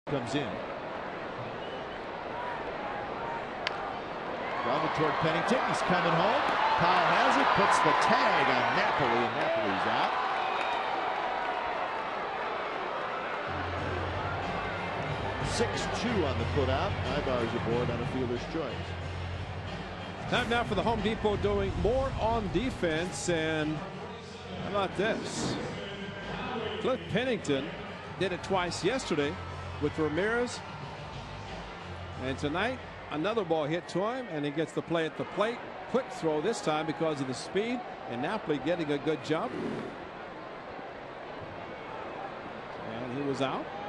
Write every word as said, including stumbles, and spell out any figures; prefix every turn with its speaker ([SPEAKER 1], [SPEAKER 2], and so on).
[SPEAKER 1] comes in. Grounded toward Pennington. He's coming home. Powell has it. Puts the tag on Napoli, and Napoli's out. six two on the putout. Ibar's aboard on a fielder's choice.
[SPEAKER 2] Time now for the Home Depot doing more on defense. And how about this? Cliff Pennington did it twice yesterday with Ramirez. And tonight, another ball hit to him, and he gets the play at the plate. Quick throw this time because of the speed, and Napoli getting a good jump. And he was out.